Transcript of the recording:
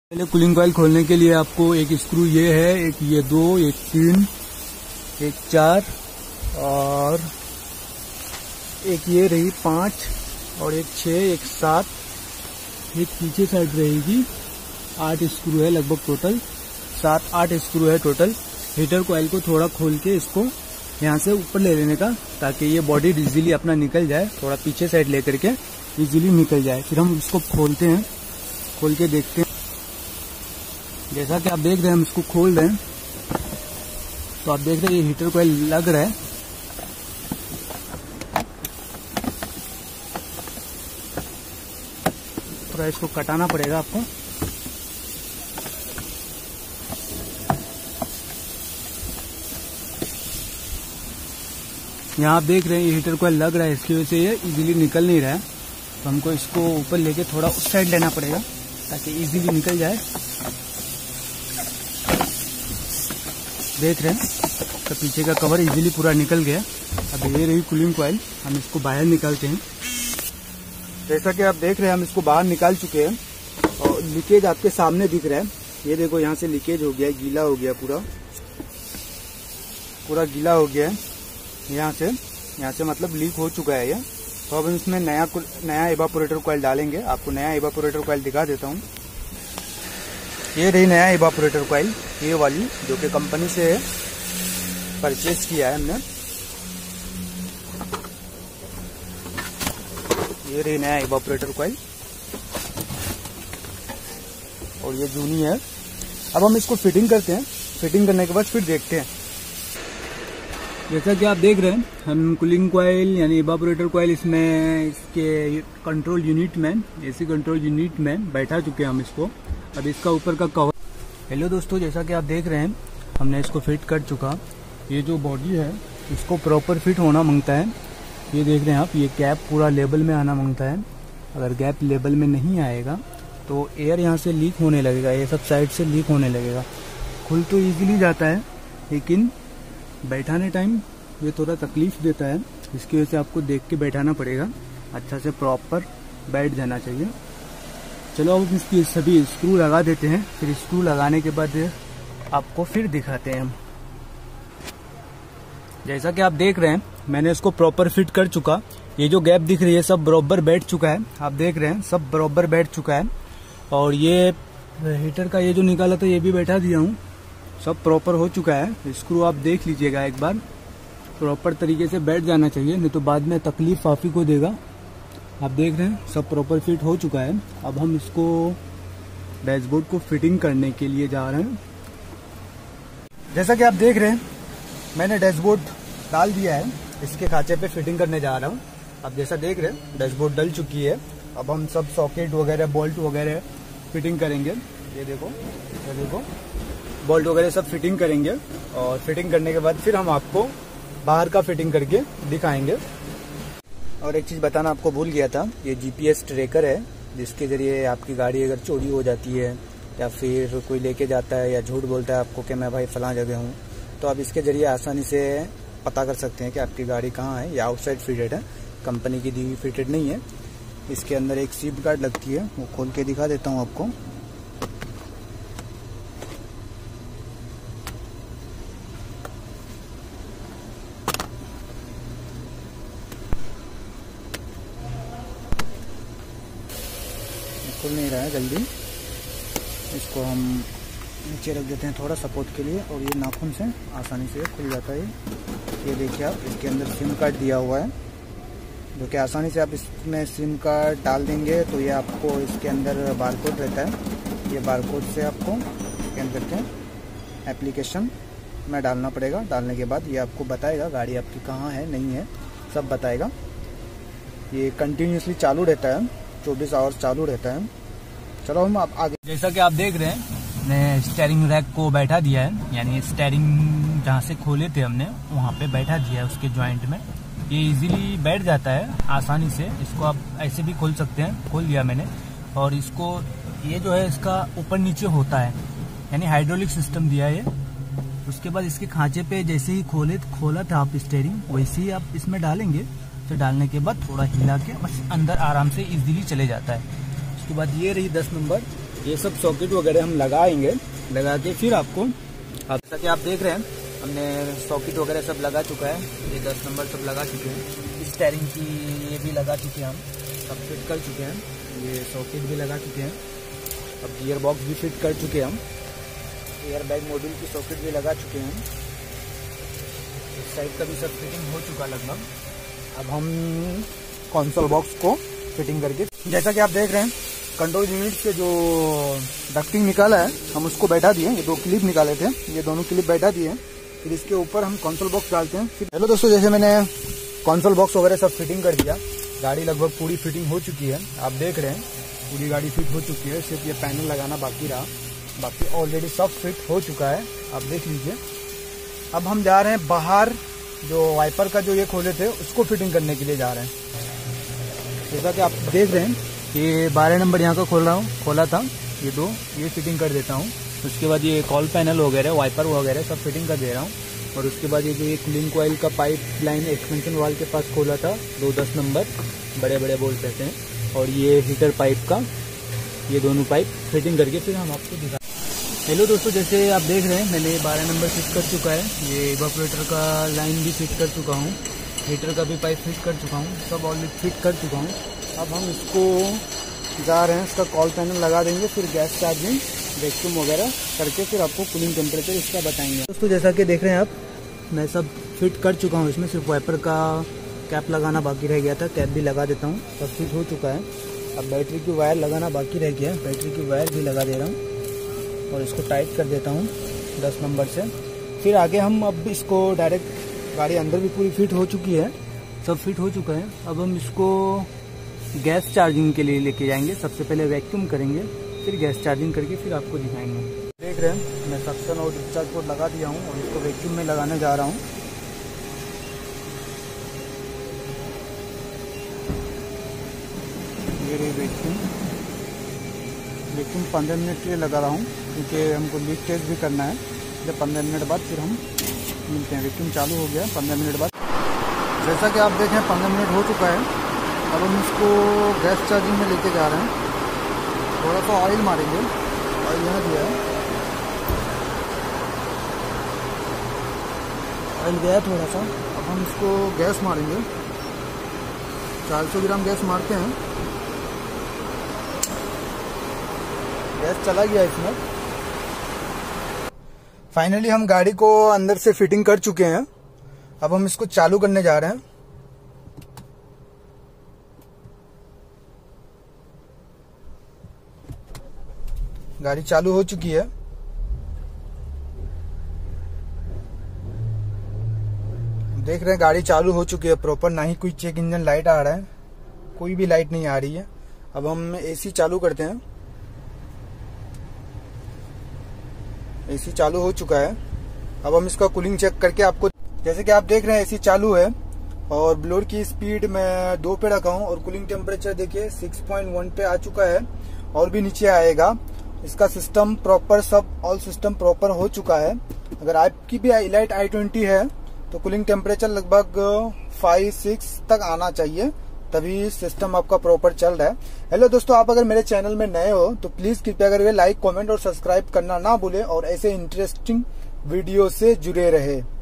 पहले cooling coil खोलने के लिए आपको एक स्क्रू ये है, एक ये 2, एक 3, एक 4 और एक ये रही 5 और एक 6, एक 7, एक पीछे साइड रहेगी 8 स्क्रू है लगभग टोटल, 7-8 स्क्रू है टोटल। हीटर कॉइल को थोड़ा खोल के इसको यहाँ से ऊपर ले लेने का ताकि ये बॉडी इजीली अपना निकल जाए, थोड़ा पीछे साइड लेकर के इजीली निकल जाए। फिर हम इसको खोलते हैं, खोल के देखते हैं। जैसा कि आप देख रहे हैं हम इसको खोल रहे हैं तो आप देख रहे हैं ये हीटर कॉइल लग रहा है। थोड़ा इसको कटाना पड़ेगा आपको। यहाँ आप देख रहे हैं ये हीटर कॉइल लग रहा है, इसकी वजह से ये इजीली निकल नहीं रहा है, तो हमको इसको ऊपर लेके थोड़ा उस साइड लेना पड़ेगा ताकि इजीली निकल जाए। देख रहे हैं तो पीछे का कवर इजीली पूरा निकल गया। अब ये रही कूलिंग कॉइल, हम इसको बाहर निकालते हैं। जैसा कि आप देख रहे हैं हम इसको बाहर निकाल चुके हैं और लीकेज आपके सामने दिख रहा है। ये देखो यहाँ से लीकेज हो गया, गीला हो गया, पूरा गीला हो गया है। यहाँ से मतलब लीक हो चुका है ये। तो अब हम इसमें नया इवापोरेटर कॉइल डालेंगे। आपको नया इवापोरेटर कॉइल दिखा देता हूँ। ये रही नया इवापोरेटर कॉइल, ये वाली जो कि कंपनी से परचेज किया है हमने। ये रही नया इवापोरेटर कॉइल और ये जूनी है। अब हम इसको फिटिंग करते हैं, फिटिंग करने के बाद फिर देखते हैं। जैसा कि आप देख रहे हैं हम कूलिंग कॉइल यानी इवापोरेटर कॉइल इसमें इसके कंट्रोल यूनिट में, एसी कंट्रोल यूनिट में बैठा चुके हैं हम इसको। अब इसका ऊपर का कवर। हेलो दोस्तों, जैसा कि आप देख रहे हैं हमने इसको फिट कर चुका। ये जो बॉडी है इसको प्रॉपर फिट होना मांगता है। ये देख रहे हैं आप, ये कैप पूरा लेवल में आना मांगता है। अगर गैप लेवल में नहीं आएगा तो एयर यहाँ से लीक होने लगेगा, ये सब साइड से लीक होने लगेगा। खुल तो ईजिली जाता है लेकिन बैठाने टाइम ये थोड़ा तकलीफ देता है। इसकी वजह से आपको देख के बैठाना पड़ेगा, अच्छा से प्रॉपर बैठ जाना चाहिए। चलो अब इसकी सभी स्क्रू लगा देते हैं, फिर स्क्रू लगाने के बाद आपको फिर दिखाते हैं हम। जैसा कि आप देख रहे हैं मैंने इसको प्रॉपर फिट कर चुका। ये जो गैप दिख रही है सब बराबर बैठ चुका है, आप देख रहे हैं सब बराबर बैठ चुका है। और ये हीटर का ये जो निकाला था ये भी बैठा दिया हूँ, सब प्रॉपर हो चुका है। स्क्रू आप देख लीजिएगा एक बार, प्रॉपर तरीके से बैठ जाना चाहिए, नहीं तो बाद में तकलीफ आप ही को देगा। आप देख रहे हैं सब प्रॉपर फिट हो चुका है। अब हम इसको डैशबोर्ड को फिटिंग करने के लिए जा रहे हैं। जैसा कि आप देख रहे हैं मैंने डैशबोर्ड डाल दिया है, इसके खांचे पे फिटिंग करने जा रहा हूँ। अब जैसा देख रहे हैं डैशबोर्ड डल चुकी है। अब हम सब सॉकेट वगैरह, बोल्ट वगैरह फिटिंग करेंगे। ये देखो बोल्ट वगैरह सब फिटिंग करेंगे और फिटिंग करने के बाद फिर हम आपको बाहर का फिटिंग करके दिखाएंगे। और एक चीज़ बताना आपको भूल गया था, ये जीपीएस ट्रैकर है जिसके ज़रिए आपकी गाड़ी अगर चोरी हो जाती है या फिर कोई लेके जाता है या झूठ बोलता है आपको कि मैं भाई फलां जगह हूँ, तो आप इसके ज़रिए आसानी से पता कर सकते हैं कि आपकी गाड़ी कहाँ है। या आउटसाइड फिटेड है, कंपनी की दी हुई फिटेड नहीं है। इसके अंदर एक सिम कार्ड लगती है, वो खोल के दिखा देता हूँ आपको। खुल नहीं रहा है जल्दी, इसको हम नीचे रख देते हैं थोड़ा सपोर्ट के लिए और ये नाखून से आसानी से खुल जाता है। ये देखिए आप, इसके अंदर सिम कार्ड दिया हुआ है जो कि आसानी से आप इसमें सिम कार्ड डाल देंगे तो ये आपको इसके अंदर बारकोड रहता है। ये बारकोड से आपको इसके अंदर के एप्लीकेशन में डालना पड़ेगा। डालने के बाद ये आपको बताएगा गाड़ी आपकी कहाँ है, नहीं है, सब बताएगा। ये कंटिन्यूसली चालू रहता है, 24 आवर्स चालू रहता है। चलो हम आप आगे। जैसा कि आप देख रहे हैं मैंने स्टीयरिंग रैक को बैठा दिया है, यानी स्टीयरिंग जहाँ से खोले थे हमने वहाँ पे बैठा दिया है उसके जॉइंट में। ये इजीली बैठ जाता है आसानी से। इसको आप ऐसे भी खोल सकते हैं, खोल दिया मैंने। और इसको ये जो है इसका ऊपर नीचे होता है, यानी हाइड्रोलिक सिस्टम दिया है। उसके बाद इसके खांचे पे जैसे ही खोला था आप स्टीयरिंग, वैसे ही आप इसमें डालेंगे तो डालने के बाद थोड़ा हिला के बस अंदर आराम से इजीली चले जाता है। उसके बाद ये रही 10 नंबर, ये सब सॉकेट वगैरह हम लगाएंगे, लगा के फिर आपको जैसा कि आप देख रहे हैं हमने सॉकेट वगैरह सब लगा चुका है। ये 10 नंबर सब लगा चुके हैं। स्टीयरिंग की ये भी लगा चुके हैं, हम सब फिट कर चुके हैं। ये सॉकेट भी लगा चुके हैं। अब गियर बॉक्स भी फिट कर चुके हैं हम। एयर बैग मॉड्यूल की सॉकेट भी लगा चुके हैं। इस साइड का भी सब फिटिंग हो चुका लगभग। अब हम कंसोल बॉक्स को फिटिंग करके, जैसा कि आप देख रहे हैं कंट्रोल यूनिट से जो डक्टिंग निकाला है हम उसको बैठा दिए। ये 2 क्लिप निकाले थे, ये दोनों क्लिप बैठा दिए। फिर इसके ऊपर हम कंसोल बॉक्स डालते हैं। फिर हेलो दोस्तों, जैसे मैंने कंसोल बॉक्स वगैरह सब फिटिंग कर दिया। गाड़ी लगभग पूरी फिटिंग हो चुकी है। आप देख रहे हैं पूरी गाड़ी फिट हो चुकी है। सिर्फ ये पैनल लगाना बाकी रहा, बाकी ऑलरेडी सब फिट हो चुका है। आप देख लीजिए। अब हम जा रहे हैं बाहर, जो वाइपर का जो ये खोले थे उसको फिटिंग करने के लिए जा रहे हैं। जैसा कि आप देख रहे हैं ये 12 नंबर यहाँ का खोला था। ये 2 ये फिटिंग कर देता हूँ। उसके बाद ये कॉल पैनल वगैरह, वाइपर वगैरह सब फिटिंग कर दे रहा हूँ। और उसके बाद ये जो ये कूलिंग कॉइल का पाइप लाइन एक्सपेंशन वाल के पास खोला था, 2 10 नंबर बड़े बड़े बोल्ट रहते हैं। और ये हीटर पाइप का ये दोनों पाइप फिटिंग करके फिर हम आपको दिखा। हेलो दोस्तों, जैसे आप देख रहे हैं मैंने 12 नंबर फिट कर चुका है। ये इवापोरेटर का लाइन भी फिट कर चुका हूँ। हीटर का भी पाइप फिट कर चुका हूँ। सब ऑलरेडी फिट कर चुका हूँ। अब हम इसको जा रहे हैं, इसका कॉल पैनल लगा देंगे। फिर गैस चार्जिंग, वैक्यूम वगैरह करके फिर आपको कूलिंग टेम्परेचर इसका बताएंगे। दोस्तों जैसा कि देख रहे हैं आप, मैं सब फिट कर चुका हूँ। इसमें सिर्फ वाइपर का कैप लगाना बाकी रह गया था। कैप भी लगा देता हूँ, सब फिट हो चुका है। अब बैटरी की वायर लगाना बाकी रह गया है। बैटरी की वायर भी लगा दे रहा हूँ और इसको टाइट कर देता हूँ 10 नंबर से। फिर आगे हम अब इसको डायरेक्ट, गाड़ी अंदर भी पूरी फिट हो चुकी है, सब फिट हो चुका है। अब हम इसको गैस चार्जिंग के लिए लेके जाएंगे। सबसे पहले वैक्यूम करेंगे, फिर गैस चार्जिंग करके फिर आपको दिखाएंगे। देख रहे हैं मैं सक्शन और डिस्चार्ज पोर्ट लगा दिया हूँ और इसको वैक्यूम में लगाने जा रहा हूँ। ये रही वैक्यूम 15 मिनट के लिए लगा रहा हूँ, क्योंकि हमको लीक टेस्ट भी करना है। जब 15 मिनट बाद फिर हम मिलते हैं। वैक्यूम चालू हो गया 15 मिनट बाद। जैसा कि आप देखें 15 मिनट हो चुका है। अब हम इसको गैस चार्जिंग में लेके जा रहे हैं। थोड़ा सा ऑयल मारेंगे, ऑयल यहाँ दिया है, ऑयल गया थोड़ा सा। अब हम इसको गैस मारेंगे, 400 ग्राम गैस मारते हैं। गैस चला गया इसमें। फाइनली हम गाड़ी को अंदर से फिटिंग कर चुके हैं। अब हम इसको चालू करने जा रहे हैं। गाड़ी चालू हो चुकी है। देख रहे हैं गाड़ी चालू हो चुकी है प्रॉपर। ना ही कोई चेक इंजन लाइट आ रहा है, कोई भी लाइट नहीं आ रही है। अब हम एसी चालू करते हैं। एसी चालू हो चुका है। अब हम इसका कूलिंग चेक करके आपको, जैसे कि आप देख रहे हैं एसी चालू है और ब्लोअर की स्पीड मैं 2 पे रखा हूं और कूलिंग टेम्परेचर देखिए 6.1 पे आ चुका है और भी नीचे आएगा। इसका सिस्टम प्रॉपर, सब ऑल सिस्टम प्रॉपर हो चुका है। अगर आपकी भी इलाइट i20 है तो कूलिंग टेम्परेचर लगभग 5-6 तक आना चाहिए, तभी सिस्टम आपका प्रॉपर चल रहा है। हेलो दोस्तों, आप अगर मेरे चैनल में नए हो तो प्लीज कृपया करके लाइक, कमेंट और सब्सक्राइब करना ना भूलें और ऐसे इंटरेस्टिंग वीडियो से जुड़े रहे।